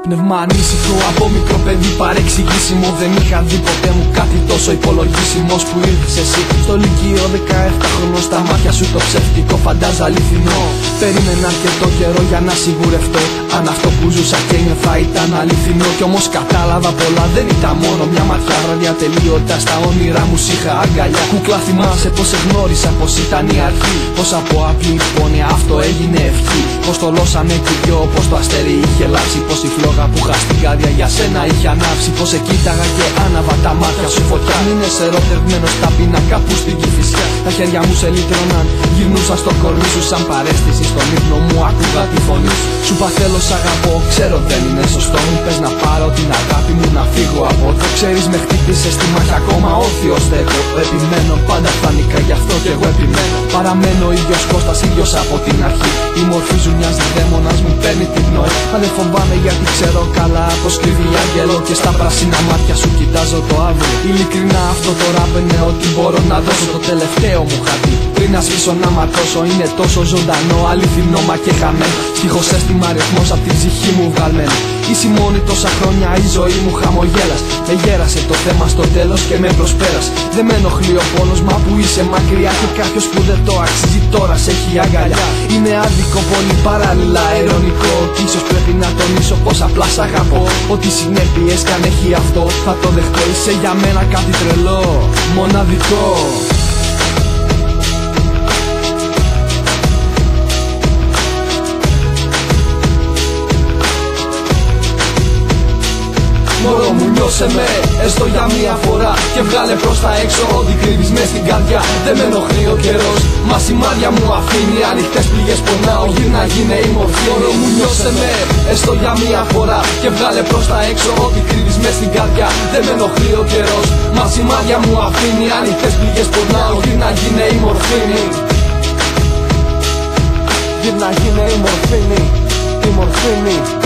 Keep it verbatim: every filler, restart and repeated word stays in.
Πνεύμα ανήσυχο από μικρό παιδί παρεξηγήσιμο. Δεν είχα δει ποτέ μου κάτι τόσο υπολογίσιμος που ήρθες εσύ. Στο λυκείο δεκαεπτά χρονών, στα μάτια σου το ψεύτικο φαντάζα αληθινό. Περίμενα αρκετό καιρό για να σιγουρευτώ αν αυτό που ζούσα και ένιωθα ήταν αληθινό. Κι όμως κατάλαβα πολλά, δεν ήταν μόνο μια ματιά. Βραδιά τελείωτα στα όνειρά μου είχα αγκαλιά. Κούκλα, θυμάσαι πως σε γνώρισα, πως ήταν η αρχή. Πως από απλή υπόνοια αυτό έγινε ευχή. Πως το λώσαμε κι δυο, πως το αστέρι είχε λάψει. Πως η φλόγα που είχα στην καρδιά για σένα είχε ανάψει. Πως σε κοίταγα και άναβα τα μάτια σου φωτιά. Μην είναι ερωτευμένος στα πίνακα που στην Κηφισιά. Τα χέρια μου σε λύτρωναν, γυρνούσα στο κορμί σου σαν παρέστηση. Στον ύπνο μου άκουγα τη φωνή σου. Σου είπα θέλω σ' αγαπώ, ξέρω δεν είναι σωστό. Μου πες να πάρω την αγάπη μου να φύγω από εδώ. Ξέρεις με χτύπησες στη μάχη ακόμα όρθιος στέκω. Επιμένω πάντα φανικά γι' αυτό κι εγώ επιμένω. Παραμένω ίδιος Κώστας, ίδιος από την αρχή. Η μορφή σου μιας δαίμονας μου παίρνει την πνοή. Μα δεν φοβάμαι γιατί ξέρω καλά πως κρύβει άγγελο. Και στα πράσινα μάτια σου κοιτάζω το αύριο. Ειλικρινά αυτό το ράπ είναι ό,τι μπορώ να δώσω. Το τελευταίο μου χαρτί πριν να σβήσω να ματώσω. Είναι τόσο ζωντανό, αληθινό μα και χαμένο. Στίχος αίσθημα ρυθμός απ' την ψυχή μου βγαλμένο. Είσαι μόνη τόσα χρόνια η ζωή μου χαμογέλας. Με γέρασε το θέμα στο τέλος και με προσπέρασε. Δεν με ενοχλεί ο πόνος μα που είσαι μακριά. Και κάποιος που δεν το αξίζει τώρα σε έχει αγκαλιά. Είναι άδικο, πολύ παράλληλα ειρωνικό. Κι ίσως πρέπει να τονίσω πως απλά σ' αγαπώ. Ό,τι συνέπειες καν έχει αυτό θα το δεχτώ. Είσαι για μένα κάτι τρελό, μοναδικό. Μωρό μου νιώσε με, έστω για μία φορά. Και βγάλε προς τα έξω ό,τι κρύβεις μες στην καρδιά. Δεν με ενοχλεί ο καιρός, μα σημάδια μου αφήνει. Ανοιχτές πληγές πονάω, γύρνα γίνε η μορφή. Μωρό μου νιώσε με, έστω για μία φορά. Και βγάλε προς τα έξω ό,τι κρύβεις μες στην καρδιά. Δεν με ενοχλεί ο καιρός, μα σημάδια μου αφήνει. Ανοιχτές πληγές πονάω, γύρνα γίνε η μορφή. Γύρνα γίνε η μορφή, η μορφή.